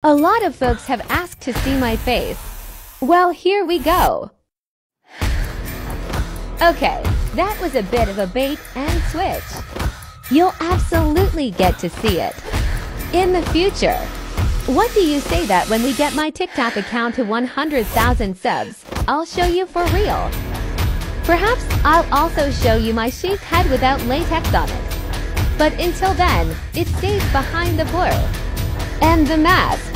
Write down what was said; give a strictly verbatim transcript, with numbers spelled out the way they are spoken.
A lot of folks have asked to see my face. Well, here we go. Okay, that was a bit of a bait and switch. You'll absolutely get to see it in the future. What do you say that when we get my TikTok account to one hundred thousand subs, I'll show you for real? Perhaps I'll also show you my shaved head without latex on it. But until then, it stays behind the blur and the mask.